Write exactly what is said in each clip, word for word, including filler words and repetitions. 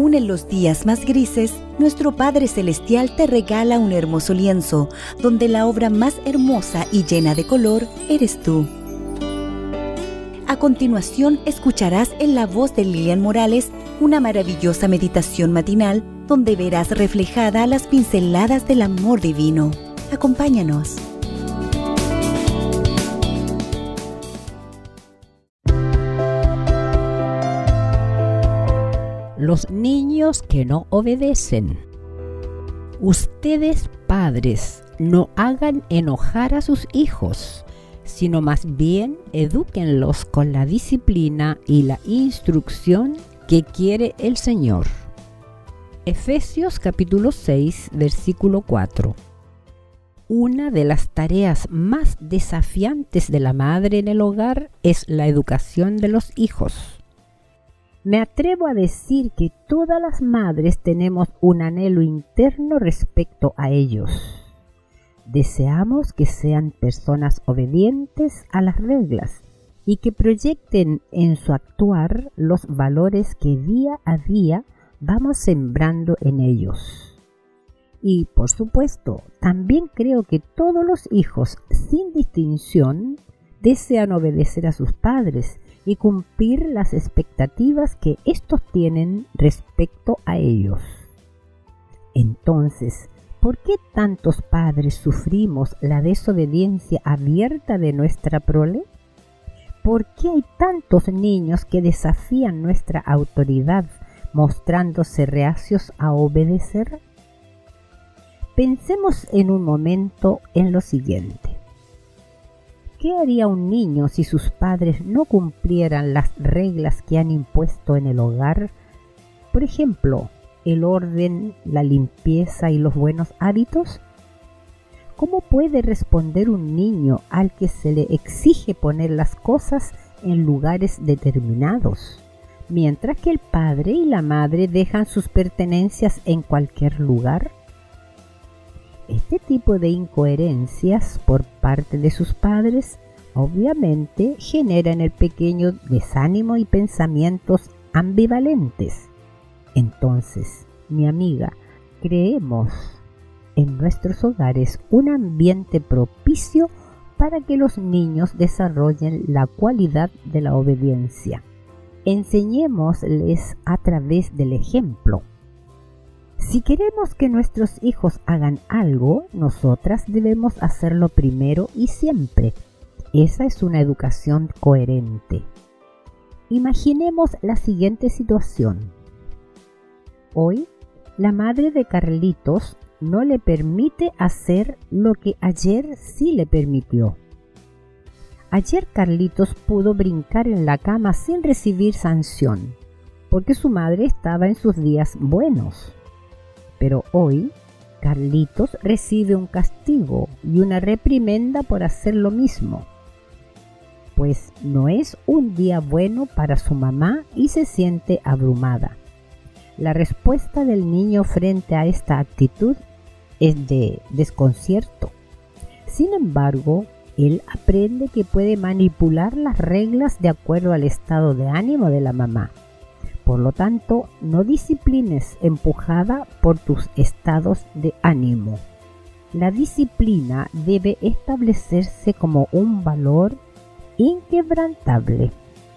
aún en los días más grises, nuestro Padre Celestial te regala un hermoso lienzo, donde la obra más hermosa y llena de color eres tú. A continuación, escucharás en la voz de Lilian Morales una maravillosa meditación matinal, donde verás reflejada las pinceladas del amor divino. Acompáñanos. Los niños que no obedecen. Ustedes, padres, no hagan enojar a sus hijos, sino más bien edúquenlos con la disciplina y la instrucción que quiere el Señor. Efesios capítulo seis, versículo cuatro. Una de las tareas más desafiantes de la madre en el hogar es la educación de los hijos. Me atrevo a decir que todas las madres tenemos un anhelo interno respecto a ellos. Deseamos que sean personas obedientes a las reglas y que proyecten en su actuar los valores que día a día vamos sembrando en ellos. Y, por supuesto, también creo que todos los hijos, sin distinción, desean obedecer a sus padres y cumplir las expectativas que éstos tienen respecto a ellos. Entonces, ¿por qué tantos padres sufrimos la desobediencia abierta de nuestra prole? ¿Por qué hay tantos niños que desafían nuestra autoridad, mostrándose reacios a obedecer? Pensemos en un momento en lo siguiente. ¿Qué haría un niño si sus padres no cumplieran las reglas que han impuesto en el hogar? Por ejemplo, el orden, la limpieza y los buenos hábitos. ¿Cómo puede responder un niño al que se le exige poner las cosas en lugares determinados, mientras que el padre y la madre dejan sus pertenencias en cualquier lugar? Este tipo de incoherencias por parte de sus padres obviamente genera en el pequeño desánimo y pensamientos ambivalentes. Entonces, mi amiga, creemos en nuestros hogares un ambiente propicio para que los niños desarrollen la cualidad de la obediencia. Enseñémosles a través del ejemplo. Si queremos que nuestros hijos hagan algo, nosotras debemos hacerlo primero y siempre. Esa es una educación coherente. Imaginemos la siguiente situación. Hoy, la madre de Carlitos no le permite hacer lo que ayer sí le permitió. Ayer Carlitos pudo brincar en la cama sin recibir sanción, porque su madre estaba en sus días buenos. Pero hoy, Carlitos recibe un castigo y una reprimenda por hacer lo mismo, pues no es un día bueno para su mamá y se siente abrumada. La respuesta del niño frente a esta actitud es de desconcierto. Sin embargo, él aprende que puede manipular las reglas de acuerdo al estado de ánimo de la mamá. Por lo tanto, no disciplines empujada por tus estados de ánimo. La disciplina debe establecerse como un valor inquebrantable.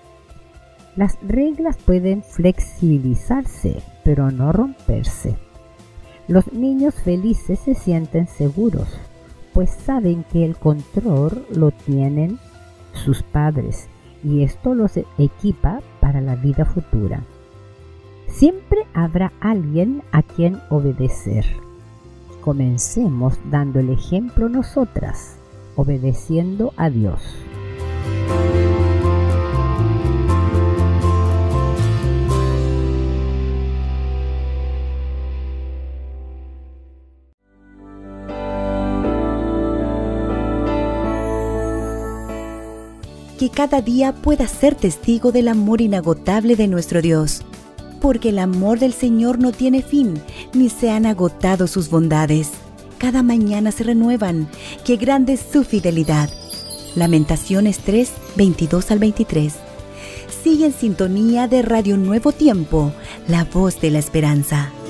Las reglas pueden flexibilizarse, pero no romperse. Los niños felices se sienten seguros, pues saben que el control lo tienen sus padres y esto los equipa para la vida futura. Siempre habrá alguien a quien obedecer. Comencemos dando el ejemplo nosotras, obedeciendo a Dios. Que cada día puedas ser testigo del amor inagotable de nuestro Dios, porque el amor del Señor no tiene fin, ni se han agotado sus bondades. Cada mañana se renuevan, qué grande es su fidelidad. Lamentaciones tres, veintidós al veintitrés. Sigue en sintonía de Radio Nuevo Tiempo, la voz de la esperanza.